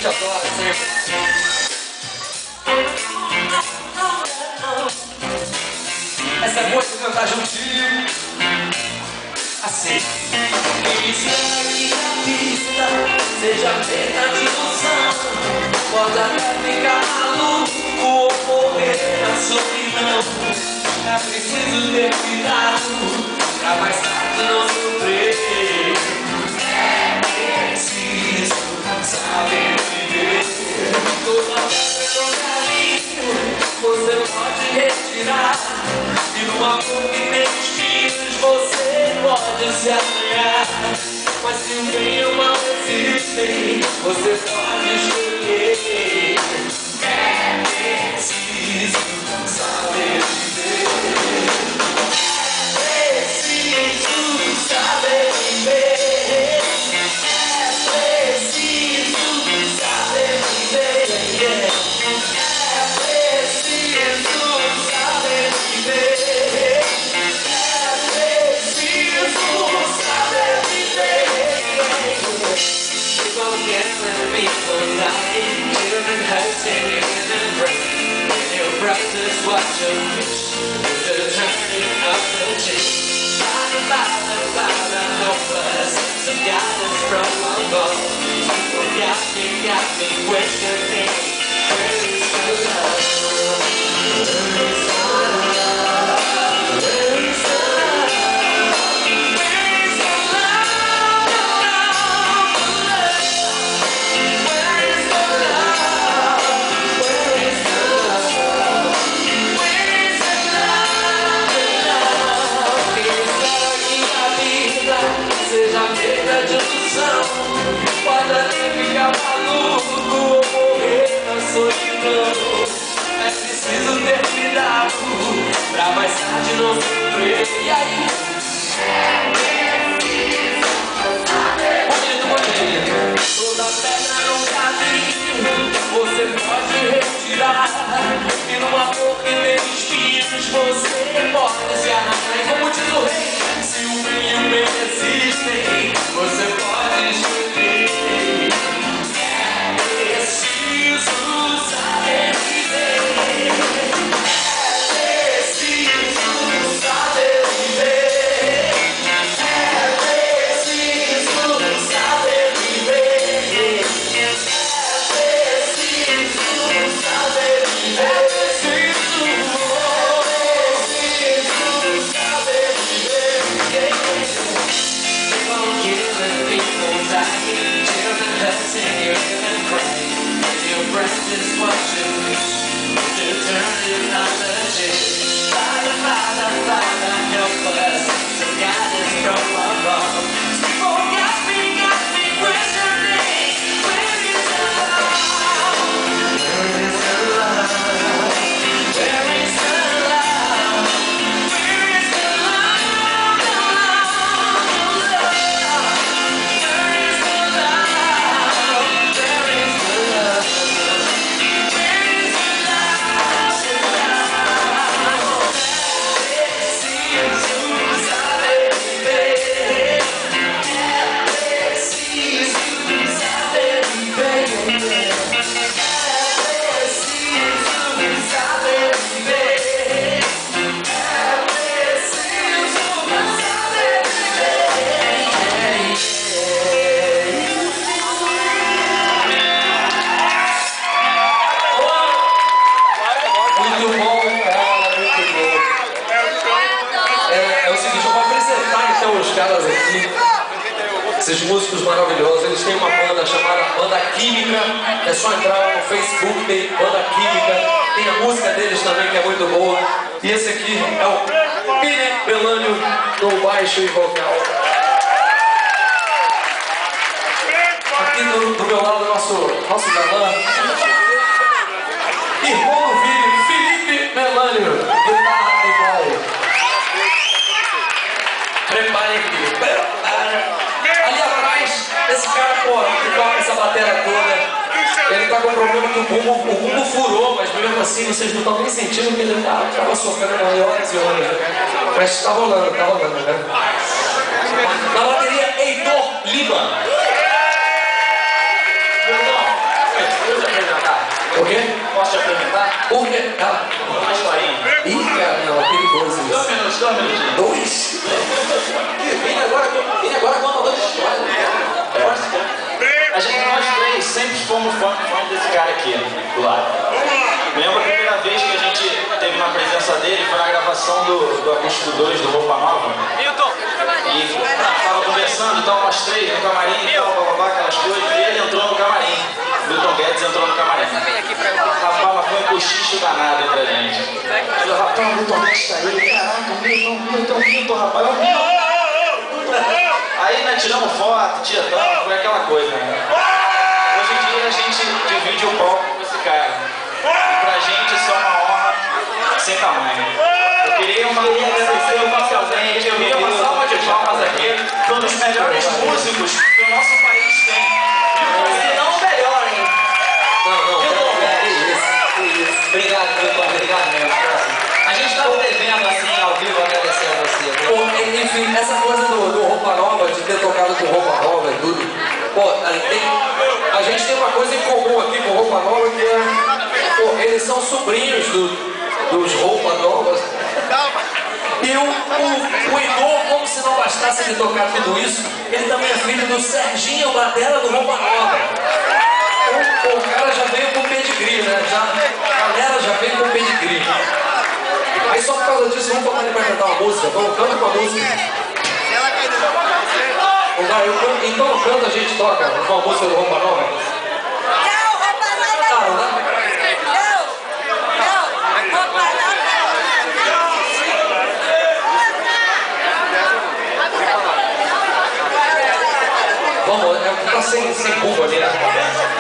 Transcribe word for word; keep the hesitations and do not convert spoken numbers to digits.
gente adora sempre. Essa é boa de cantar juntinho. Assim. Inicie a pista, seja feita de ilusão. Pode até ficar maluco ou morrer na solidão. É preciso ter cuidado pra mais tarde não sofrer. É preciso saber viver. Toda pedra no caminho você pode retirar. E no amor que tem espinhos você pode se arranhar. Mas se o bem e o mal existem, você pode escolher. É preciso saber viver. É preciso saber viver. É preciso saber viver. É preciso saber viver. Practice what you wish to turn up the chick. Find a father, father, hopeless. Some guidance from above. People got me, got me questioning. Where is the love? Where is the love? Where is the love? Where is the love? Where is the love? Where is the love? Seja feita de ilusão. Pode até ficar maluco ou morrer na solidão. É preciso ter cuidado pra mais tarde não sofrer. E aí? É preciso saber. Bonito, bonito. Toda pedra no caminho você pode retirar. E no amor que tem espinhos você pode se arranhar. E como diz o rei, se o bem e o bem existem, você pode escolher. É preciso saber viver. É preciso saber viver. É preciso saber viver. É preciso saber viver. É preciso. Practice what you wish to turn it on the chick. Father, Father, Father, help us. Some guidance from above. People got me, got me questioning. Where is the love? Where is the love? Where is the love? Where is the love? The love, the love. Where is the love? Where is the love? Esses músicos maravilhosos, eles têm uma banda chamada Banda Química. É só entrar lá no Facebook, tem Banda Química. Tem a música deles também, que é muito boa. E esse aqui é o Pini Belânio no baixo e vocal. Aqui do, do meu lado, nosso, nosso galã, irmão do Vini, Felipe Belânio, guitarra e voz. Preparem aqui, preparem. Ali atrás, esse cara, pô, que toca essa bateria toda, ele tá com um problema que o bumbo, o bumbo furou, mas mesmo assim vocês não estão nem sentindo que ele tá, tava sofrendo horas e horas. Mas tá rolando, tá rolando, né? Na bateria, Heitor Lima. Porque... Ah, Uma historinha. ih, cara, não, é perigoso isso. Dois minutos, dois minutinhos. Dois? Vem agora, vem agora com uma outra história. A gente, nós três, sempre fomos fãs fã desse cara aqui, do lado. Lembro a primeira vez que a gente teve uma presença dele, foi na gravação do, do Acústico dois, do Roupa Nova. E tava conversando, então nós três no camarim e tal, bababá, aquelas coisas, e ele entrou no camarim. Milton Guedes entrou no camarim. Rapaz, mas foi um cochicho danado entre a gente. Eu, rapaz, o Milton Guedes tá aí, caraca, Milton, Milton, Milton, rapaz, o Milton. Aí nós tiramos foto, tietão, foi aquela coisa, né? Hoje em dia a gente divide o palco com esse cara. E pra gente isso é uma honra sem tamanho. Eu queria uma agradecer oficialmente, eu queria uma salva de palmas aqui, foi um dos melhores músicos que o nosso país tem. Se não o melhor, hein? Não, não, Milton Guedes. Que isso. Obrigado, Milton, obrigado mesmo. A gente tava devendo assim, ao vivo, agradecer a você. Pô, enfim, essa coisa do, do Roupa Nova, de ter tocado com Roupa Nova e tudo, pô, tem, a gente tem uma coisa em comum aqui com Roupa Nova, que é, pô, eles são sobrinhos do, dos Roupa Novas. E o, o, o Igor, como se não bastasse ele tocar tudo isso, ele também é filho do Serginho Batera do Roupa Nova. O, o cara já veio com pedigree, né? Já, a galera já veio com pedigree. Aí só por causa disso, vamos botar ele pra cantar uma música. Então canta com a música. Vai, eu canto, então eu canto, a gente toca com a música do Roupa Nova. Não, Roupa Nova Ah, não. não dá? Não, não, Roupa Vamos, é que tá sem, sem bomba ali, né?